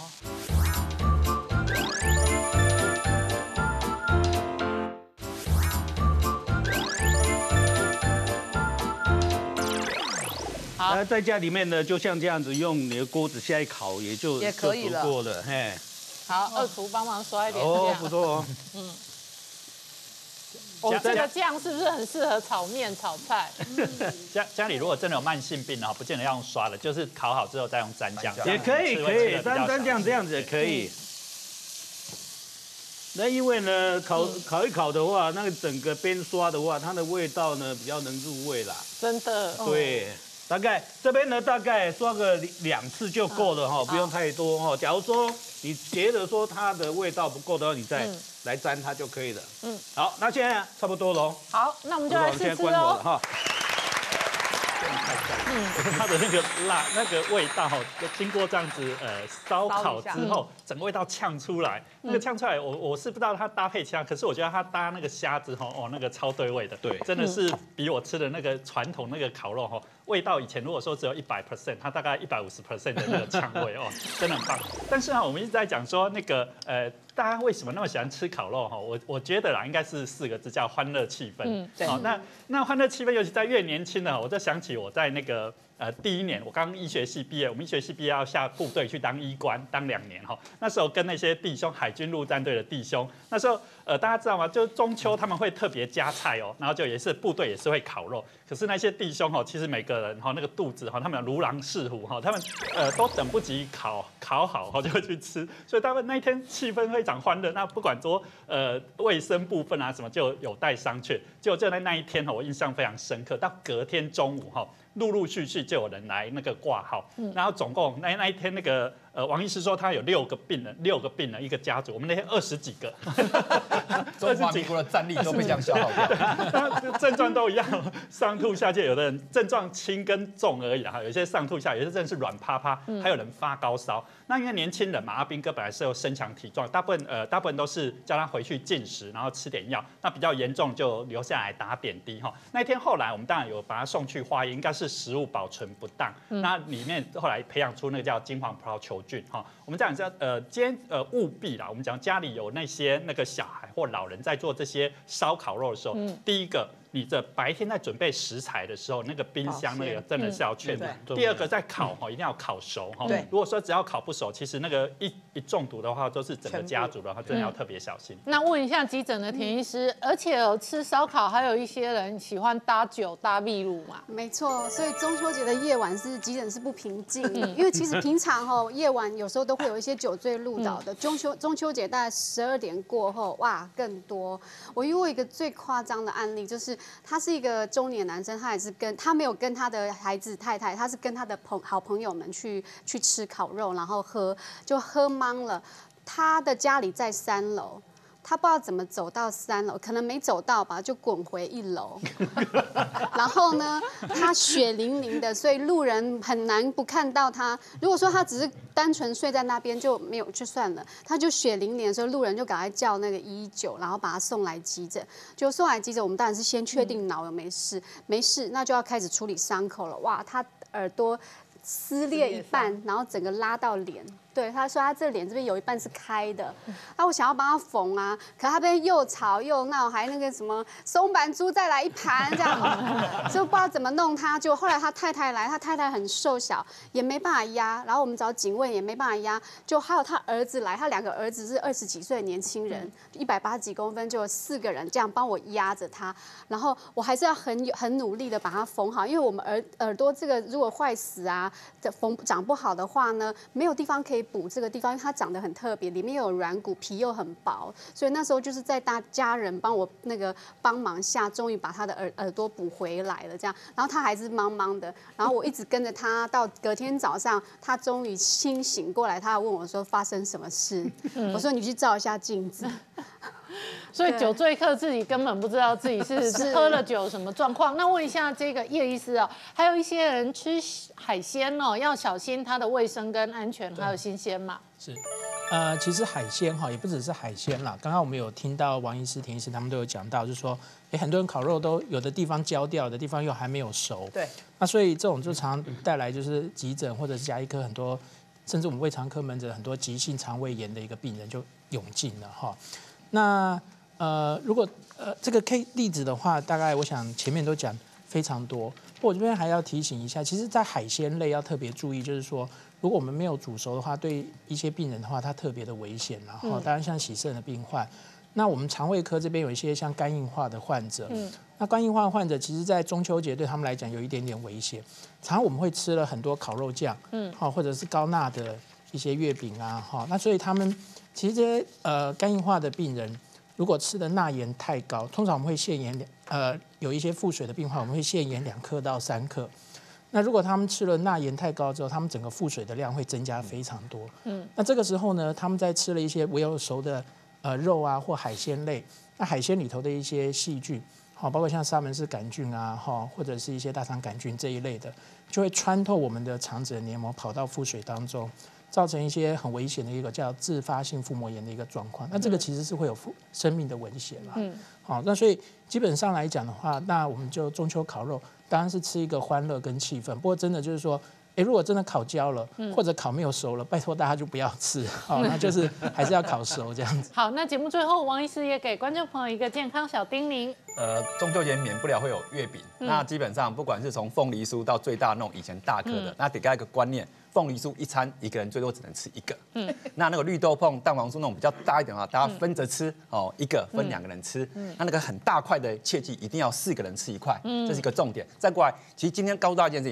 好。那在家里面呢，就像这样子，用你的锅子下一烤，也就
也可以了。
足够了，嘿。
好，二厨帮忙刷一点酱。
哦，不错哦。
嗯。哦，这个酱是不是很适合炒面、炒菜？
家家里如果真的有慢性病啊，不见得要用刷的，就是烤好之后再用蘸酱。
也可以，可以，蘸蘸酱这样子也可以。那因为呢，烤烤一烤的话，那个整个边刷的话，它的味道呢比较能入味啦。
真的。
对。大概这边呢，大概刷个两次就够了哈，不用太多哈。假如说你觉得说它的味道不够的话，你再来沾它就可以了。嗯，好，那现在差不多了。
好，那我们就来试吃喽。哈。
嗯，它的那个辣那个味道哈，经过这样子呃烧烤之后，整个味道呛出来。那个呛出来，我我是不知道它搭配其他，可是我觉得它搭那个虾子哈，哦那个超对味的。对，真的是比我吃的那个传统那个烤肉哈。味道以前如果说只有一百 percent， 它大概一百五十 percent 的那个呛味哦，真的很棒。但是啊，我们一直在讲说那个呃，大家为什么那么喜欢吃烤肉哈？我我觉得啦，应该是四个字叫欢乐气氛。嗯，对。好，那那欢乐气氛，尤其在越年轻的，我就想起我在那个呃第一年，我刚医学系毕业，我们医学系毕业要下部队去当医官，当两年哈。那时候跟那些弟兄，海军陆战队的弟兄，那时候呃大家知道吗？就中秋他们会特别加菜哦，然后就也是部队也是会烤肉。可是那些弟兄哦，其实每个人哈那个肚子哈，他们如狼似虎哈，他们呃都等不及烤烤好后就会去吃，所以他们那一天气氛非常欢乐。那不管说呃卫生部分啊什么，就有待商榷。就就在那一天哈，我印象非常深刻。到隔天中午哈，陆陆续续就有人来那个挂号，嗯、然后总共那那一天那个呃王医师说他有六个病人，六个病人一个家族，我们那天二十几个，
中华民国的战力都被这样消耗掉，
症状都一样，上吐下泻，有的人症状轻跟重而已哈，有些上吐下，有些真的是软趴趴，还有人发高烧。那因为年轻人嘛，阿兵哥本来是有身强体壮，大部分呃大部分都是叫他回去进食，然后吃点药。那比较严重就留下来打点滴哈。那一天后来我们当然有把他送去化验，应该是食物保存不当，嗯、那里面后来培养出那个叫金黄葡萄球菌哈。我们讲叫呃今天呃务必啦，我们讲家里有那些那个小孩或老人在做这些烧烤肉的时候，嗯、第一个。你的白天在准备食材的时候，那个冰箱那个真的是要确认。嗯、第二个在烤哈，一定要烤熟哈。如果说只要烤不熟，其实那个一一中毒的话，都是整个家族的话，真的要特别小心。
嗯、那问一下急诊的田医师，嗯、而且有吃烧烤，还有一些人喜欢搭酒搭秘鲁嘛？
没错，所以中秋节的夜晚是急诊是不平静的，因为其实平常哈夜晚有时候都会有一些酒醉路倒的，中秋中秋节大概十二点过后，哇更多。我遇过一个最夸张的案例，就是他是一个中年男生，他也是跟他没有跟他的孩子太太，他是跟他的朋好朋友们去去吃烤肉，然后喝就喝懵了。他的家里在三楼。他不知道怎么走到三楼，可能没走到吧，就滚回一楼。然后呢，他血淋淋的，所以路人很难不看到他。如果说他只是单纯睡在那边就没有就算了，他就血淋淋的时候，路人就赶快叫那个一一九，然后把他送来急诊。就送来急诊，我们当然是先确定脑有没事，没事，那就要开始处理伤口了。哇，他耳朵撕裂一半，然后整个拉到脸。对，他说他这脸这边有一半是开的，那我想要帮他缝啊，可他边又吵又闹，还那个什么松板猪再来一盘这样，所以不知道怎么弄他。就后来他太太来，他太太很瘦小，也没办法压，然后我们找警卫也没办法压，就还有他儿子来，他两个儿子是二十几岁的年轻人，一百八十几公分，就有四个人这样帮我压着他，然后我还是要很很努力的把它缝好，因为我们耳耳朵这个如果坏死啊，缝长不好的话呢，没有地方可以补这个地方，因为它长得很特别，里面又有软骨，皮又很薄，所以那时候就是在大家人帮我那个帮忙下，终于把他的耳耳朵补回来了。这样，然后他还是茫茫的，然后我一直跟着他到隔天早上，他终于清醒过来，他还问我说发生什么事？我说你去照一下镜子。
所以酒醉客自己根本不知道自己是喝了酒什么状况。那问一下这个叶医师哦，还有一些人吃海鲜哦，要小心它的卫生跟安全，还有新鲜嘛？
是，呃，其实海鲜哈也不只是海鲜啦。刚刚我们有听到王医师、田医师他们都有讲到，就是说，哎，很多人烤肉都有的地方焦掉，有的地方又还没有熟。
对。
那所以这种就常带来就是急诊或者是家医科很多，甚至我们胃肠科门诊很多急性肠胃炎的一个病人就涌进了哈。那呃，如果呃这个 K 例子的话，大概我想前面都讲非常多。不过我这边还要提醒一下，其实，在海鲜类要特别注意，就是说，如果我们没有煮熟的话，对一些病人的话，它特别的危险。然后，当然像洗肾的病患，那我们肠胃科这边有一些像肝硬化的患者，嗯，那肝硬化患者，其实在中秋节对他们来讲有一点点危险。常常我们会吃了很多烤肉酱，嗯，好，或者是高钠的一些月饼啊，哈，那所以他们其实这些呃肝硬化的病人。如果吃的钠盐太高，通常我们会限盐两，呃，有一些腹水的病患，我们会限盐两克到三克。那如果他们吃了钠盐太高之后，他们整个腹水的量会增加非常多。嗯，那这个时候呢，他们在吃了一些没有熟的呃肉啊或海鲜类，那海鲜里头的一些细菌，好，包括像沙门氏杆菌啊，哈，或者是一些大肠杆菌这一类的，就会穿透我们的肠子的黏膜，跑到腹水当中。造成一些很危险的一个叫自发性腹膜炎的一个状况，那这个其实是会有生命的危险啦。嗯，好，那所以基本上来讲的话，那我们就中秋烤肉，当然是吃一个欢乐跟气氛。不过真的就是说，哎，如果真的烤焦了，或者烤没有熟了，拜托大家就不要吃，好，那就是还是要烤熟这样子。
好，那节目最后，王医师也给观众朋友一个健康小叮咛。
呃，中秋节免不了会有月饼，嗯、那基本上不管是从凤梨酥到最大那种以前大颗的，嗯、那得给他一个观念。凤梨酥一餐一个人最多只能吃一个，嗯，那那个绿豆椪、蛋黄酥那种比较大一点的话，大家分着吃哦，一个分两个人吃。嗯，那那个很大块的，切记一定要四个人吃一块，嗯，这是一个重点。再过来，其实今天告诉大家一件事情，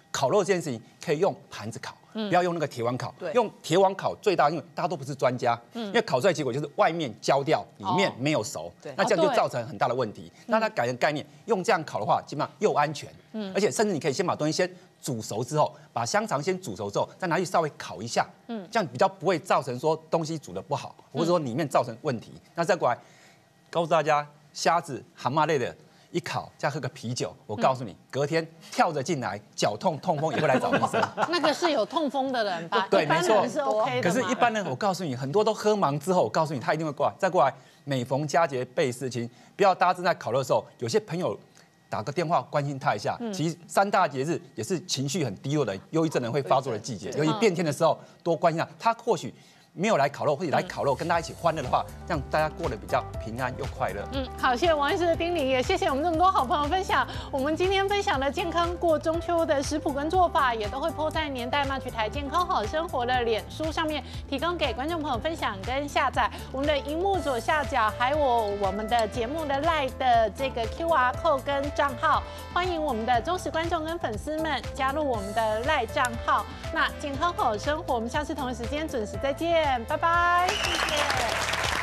烤肉这件事情可以用盘子烤，不要用那个铁碗烤。
对
用铁碗烤最大，因为大家都不是专家，因为烤出来结果就是外面焦掉，里面没有熟，
对
那这样就
哦对
造成很大的问题。那它改成概念，用这样烤的话，基本上又安全，而且甚至你可以先把东西先煮熟之后，把香肠先煮熟之后，再拿去稍微烤一下，这样比较不会造成说东西煮的不好，或者说里面造成问题。那再过来告诉大家，虾子、蛤蟆类的。一烤，再喝个啤酒，我告诉你，隔天跳着进来，脚痛、痛风也会来找医生。
那个是有痛风的人吧？
对，
一般
没错
人是 OK 的
可
嘛。
是，一般人我告诉你，很多都喝忙之后，我告诉你，他一定会过来。再过来，每逢佳节倍思亲，不要大家正在烤肉的时候，有些朋友打个电话关心他一下。其实三大节日也是情绪很低落的忧郁症人会发作的季节，尤其变天的时候，多关心他。他或许没有来烤肉，或者来烤肉跟大家一起欢乐的话，让大家过得比较平安又快乐。
嗯，好，谢谢王医师的叮咛，也谢谢我们这么多好朋友分享。我们今天分享的健康过中秋的食谱跟做法，也都会po在年代Match台健康好生活的脸书上面，提供给观众朋友分享跟下载。我们的荧幕左下角还有我们的节目的 LINE 的这个 Q R code 跟账号，欢迎我们的忠实观众跟粉丝们加入我们的 LINE 账号。那健康好生活，我们下次同一时间准时再见，拜拜，谢谢。